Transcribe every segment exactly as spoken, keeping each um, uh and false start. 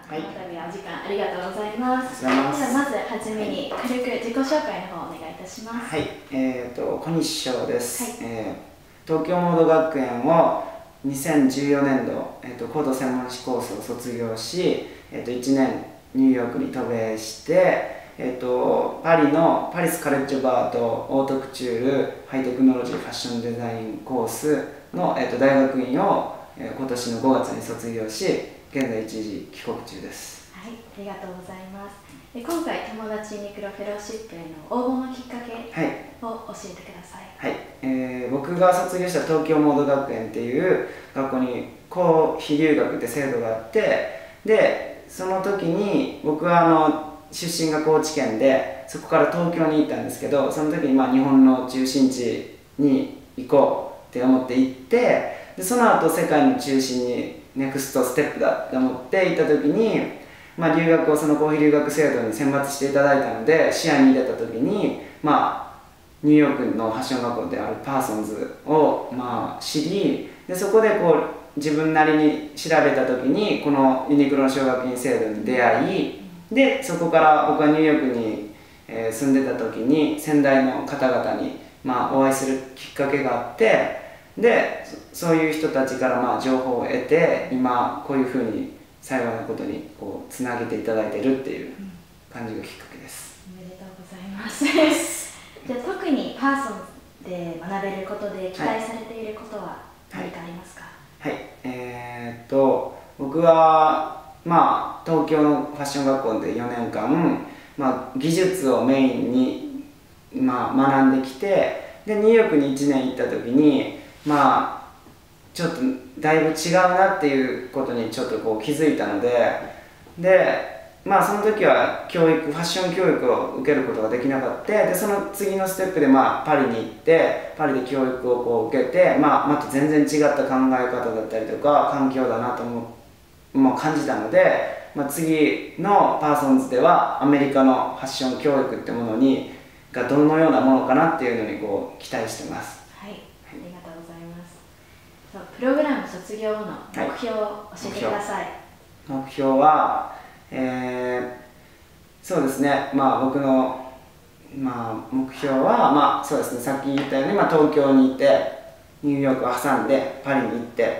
はい、この度はお時間ありがとうございます。 ではまずはじめに軽く自己紹介の方をお願いいたします。 はい、えっ、ー、と小西翔です、 はい、 えー。東京モード学園をにせんじゅうよねんど、えー、と高度専門士コースを卒業し、えー、といちねんニューヨークに渡米して、えー、とパリのパリスカレッジ・バートオートクチュールハイテクノロジーファッションデザインコースの、えー、と大学院を、えー、今年のごがつに卒業し、現在一時帰国中です。 はい、ありがとうございます。で今回友達ユニクロフェローシップへの応募のきっかけを教えてください。 はい、はい、えー、僕が卒業した東京モード学園っていう学校に公費留学って制度があって、でその時に僕はあの出身が高知県で、そこから東京に行ったんですけど、その時にまあ日本の中心地に行こうって思って行って、でその後世界の中心にネクストステップだって思って行った時に、まあ、留学をその公費留学制度に選抜していただいたので、視野に入れた時に、まあ、ニューヨークのファッション学校であるパーソンズを、まあ、知り、でそこでこう自分なりに調べた時にこのユニクロの奨学金制度に出会い、でそこから僕はニューヨークに、えー、住んでた時に先代の方々に、まあ、お会いするきっかけがあって、でそういう人たちからまあ情報を得て、今こういうふうに幸いなことにこうつなげていただいているっていう感じがきっかけです。 おめでとうございます。じゃあ特にパーソンで学べることで期待されていることは何かありますか？ はい、はい、えー、っと僕はまあ東京のファッション学校でよねんかん、まあ、技術をメインに、まあ、学んできて、でニューヨークにいちねん行った時にまあちょっとだいぶ違うなっていうことにちょっとこう気づいたので、でまあその時は教育ファッション教育を受けることができなかった。でその次のステップでまあパリに行って、パリで教育をこう受けて、まあ、また全然違った考え方だったりとか環境だなと思う、まあ、感じたので、まあ、次のパーソンズではアメリカのファッション教育ってものにがどのようなものかなっていうのにこう期待してます。 はい、ありがとうございます。プログラム卒業後の目標を教えてください。 目標、目標は、えー、そうですね、まあ僕の、まあ、目標は、まあそうですね、さっき言ったように、まあ、東京にいてニューヨークを挟んでパリに行って、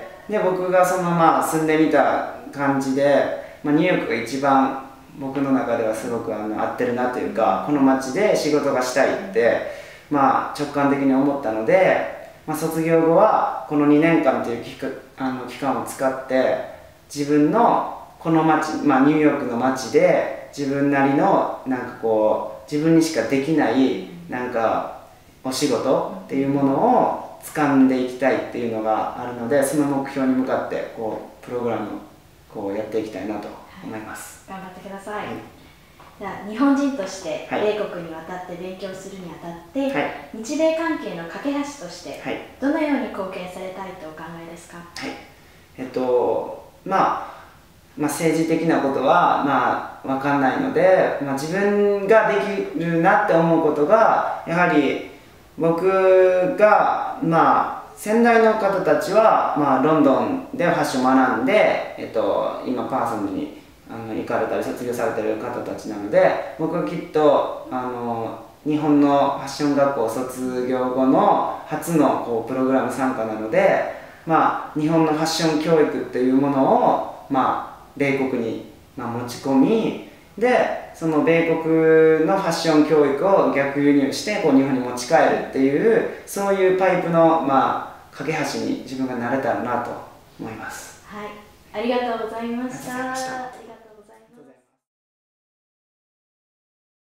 で僕がそのまま住んでみた感じで、まあ、ニューヨークが一番僕の中ではすごくあの合ってるなというか、この街で仕事がしたいって、まあ、直感的に思ったので、まあ、卒業後はこのにねんかんという期間、あの期間を使って自分のこの街、まあ、ニューヨークの街で自分なりのなんかこう自分にしかできないなんかお仕事っていうものを掴んでいきたいっていうのがあるので、その目標に向かってこうプログラムをこうやっていきたいなと思います。 はい、頑張ってください。はい、じゃあ日本人として米国に渡って勉強するにあたって、はい、日米関係の架け橋としてどのように貢献されたいとお考えですか？はい、 えっとまあまあ、政治的なことはまあ分かんないので、まあ、自分ができるなって思うことが、やはり僕がまあ先代の方たちは、まあ、ロンドンでファッションを学んで、えっと、今パーソンズにあの行かれたり卒業されてる方たちなので、僕はきっとあの日本のファッション学校卒業後の初のこうプログラム参加なので、まあ、日本のファッション教育っていうものを、まあ、米国にまあ持ち込み、でその米国のファッション教育を逆輸入してこう日本に持ち帰るっていう、そういうパイプのまあ架け橋に自分がなれたらなと思います。 はい、ありがとうございました。